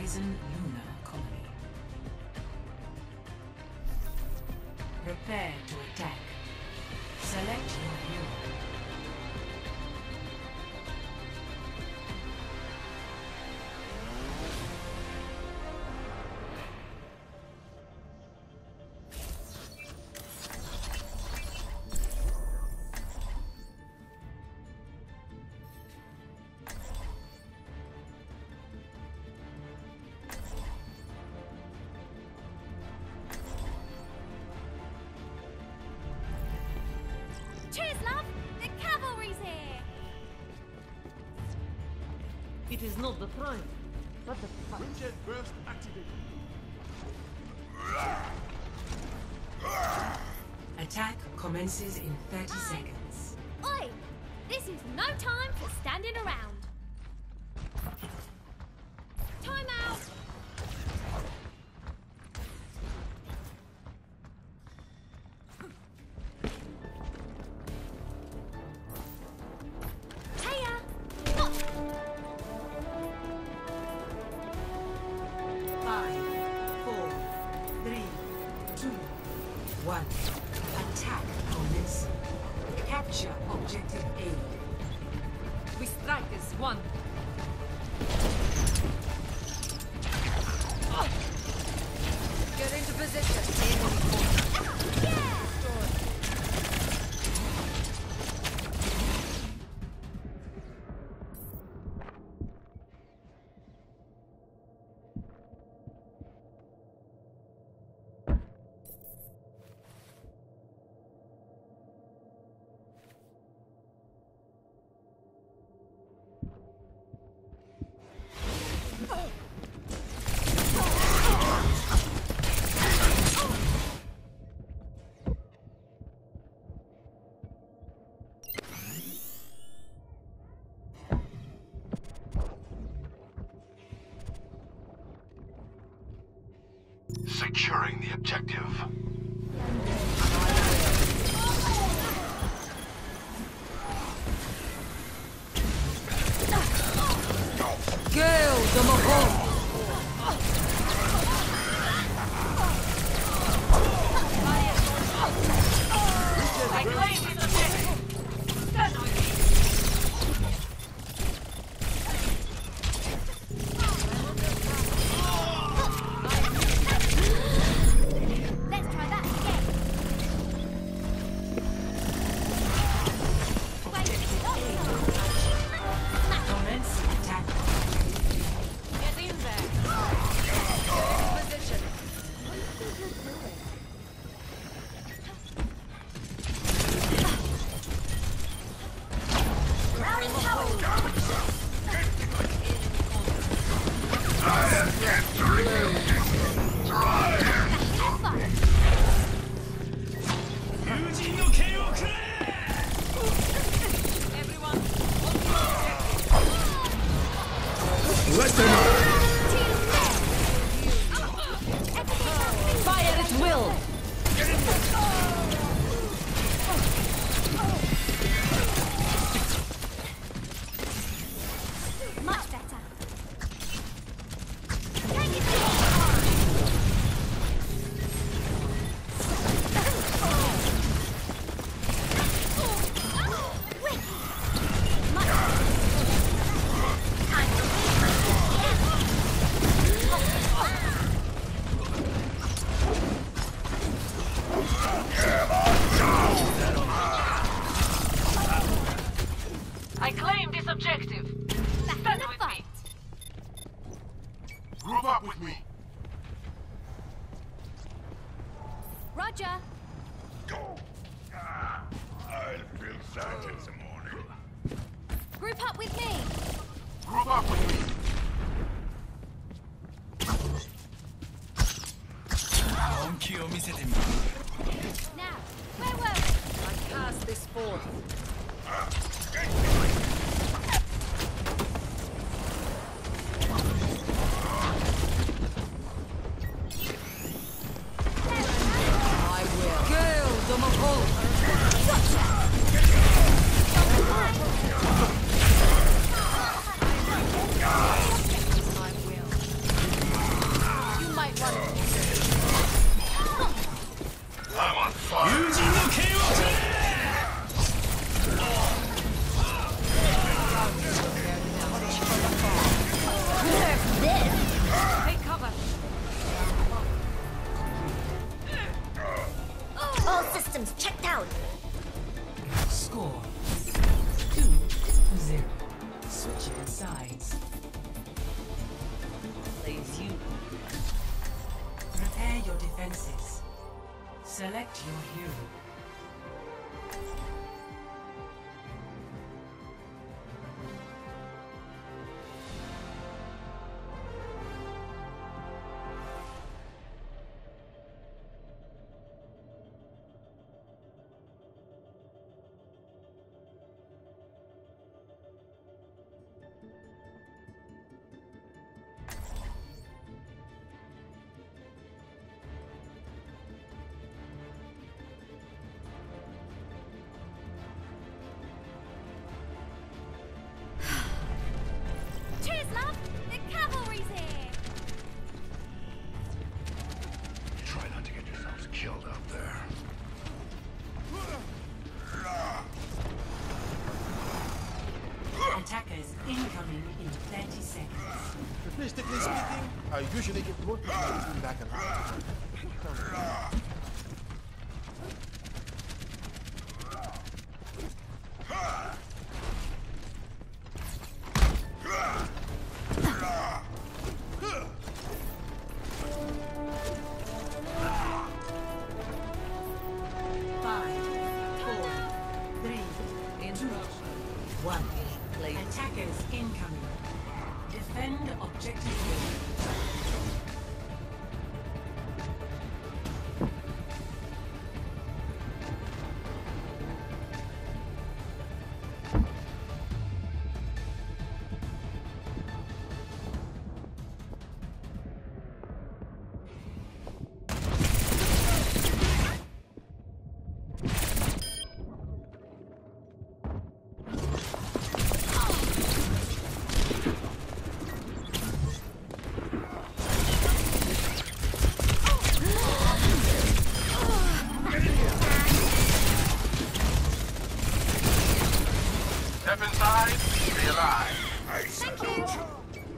Citizen lunar colony. Prepare to attack. Select your hero. Cheers, love! The cavalry's here! It is not the prime, but the fight. Jet burst activated. Attack commences in 30 seconds. Oi! This is no time for standing around. Time out! Hiya! Oh! 5, 4, 3, 2, 1. Attack commencing. Capture objective A. We strike as one. Get into position. Yeah! Securing the objective. Gale de Mahon. I claim this objective. Stand with me. Let's try that again. Commence attack. Get in there. Get into position. Everyone, Let them out! fire at will. Much better. I claim this objective. Stand with me. Group up with me. Roger. Go. I'll feel that in the morning. Group up with me. Group up with me. Now, where were we? I cast this forth. I will. Gale de Mahon. I will. sides. Plays you. Prepare your defenses. Select your hero. Cheers, love! The cavalry's here! Try not to get yourselves killed out there. Attackers incoming in 30 seconds. Statistically speaking, I usually get more people between back and forth. Attackers incoming. Defend objective A. Step inside, stay alive. I Thank you!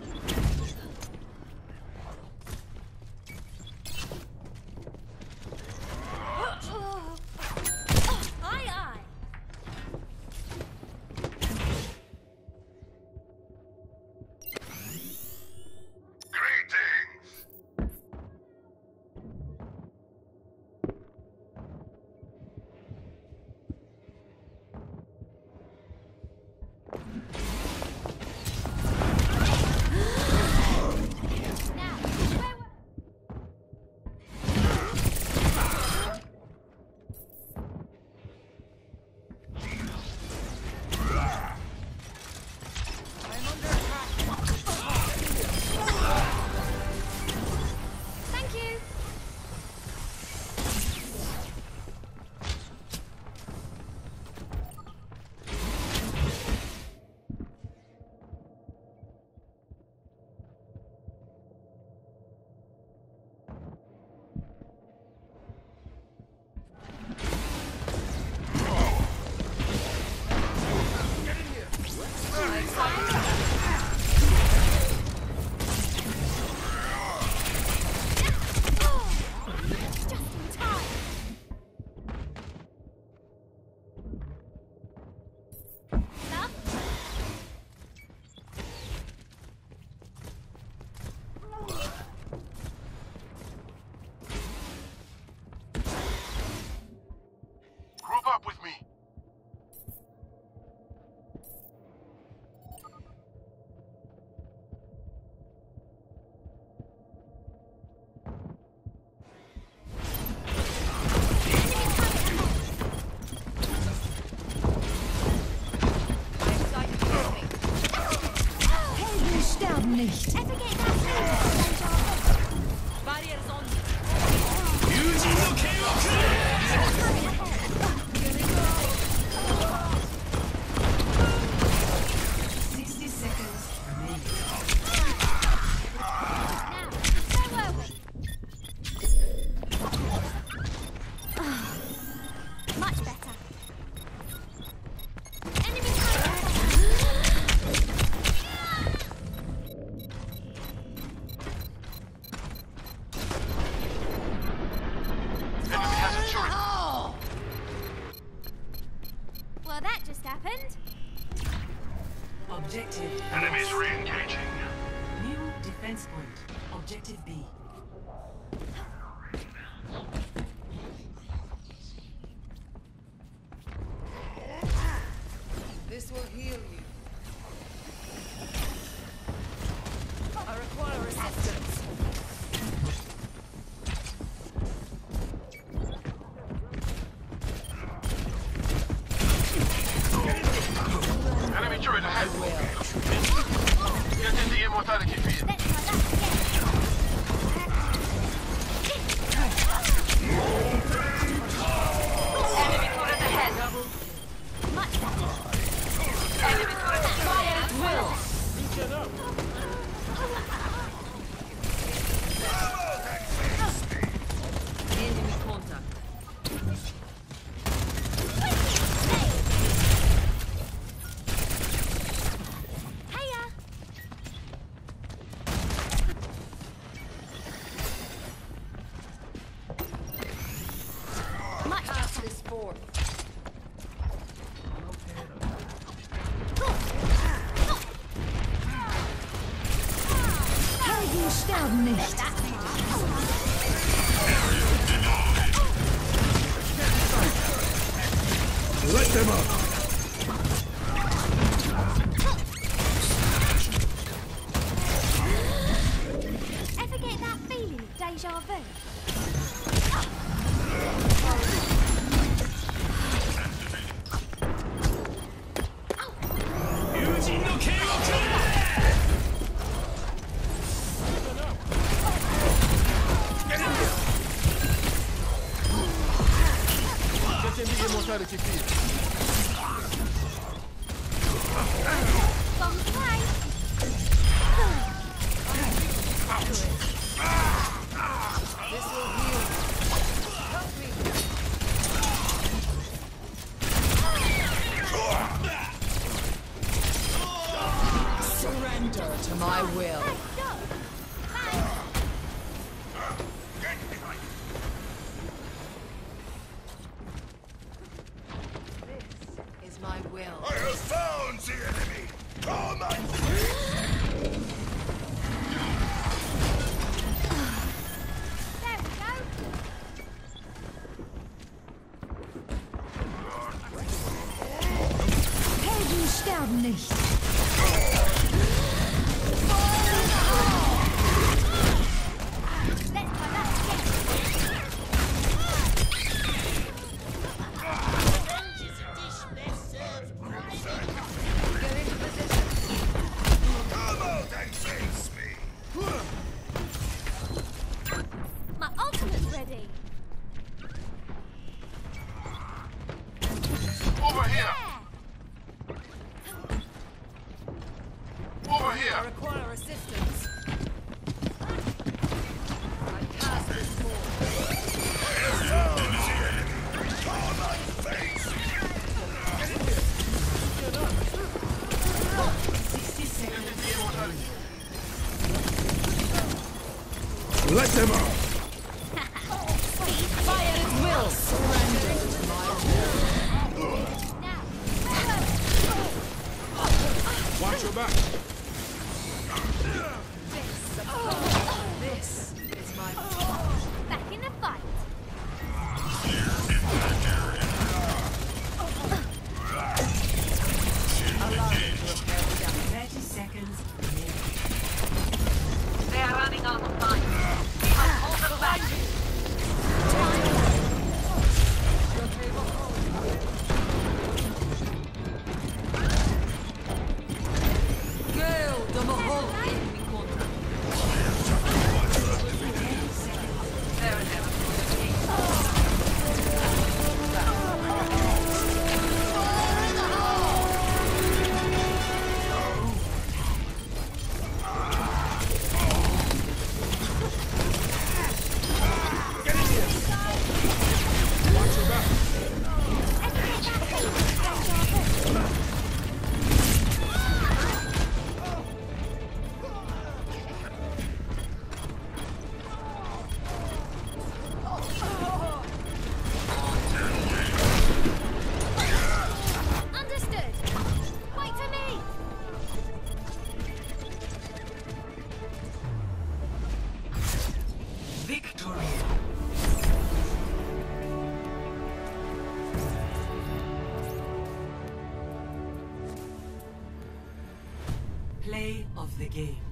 Aye, aye! Greetings. Now, where were... Thank you! Just in time! Love? Group up with me. Helden sterben nicht. Ever get that food? Barriers on. 60 seconds remaining. Now, where were we? Much better. Enemy turret! Enemy has a turret. Well, that just happened. Objective. Enemies re-engaging. New defense point. Objective B. This will heal you. I require assistance. Enemy turret ahead. Get in the immortality field. Let's try that again. Enemy turret ahead. Much better. Enemy turret fire at will. Beacon up. Enemy contact. Hiya. Much Pass this forth. Helden sterben nicht. Let them up. Ever get that feeling of deja vu? Get in the immortality field. Bombs away. This will heal you. Help me. Surrender to my will. Let's go. Thanks. This is my will. I have found the enemy. Come and There we go. Helden sterben nicht. Let's try that again. come out and face me. My ultimate's ready. Over here. Yeah. Over I here. require assistance. I cast this forth. Come and face me. 60 seconds. The immortality. Let them out! Fire at will. Surrender to my will. Now. Watch your back. This is my Back in the fight. allow me to repair the damage. 30 seconds. They are running out of time. We must hold them back. Your table holds. Good Play of the game.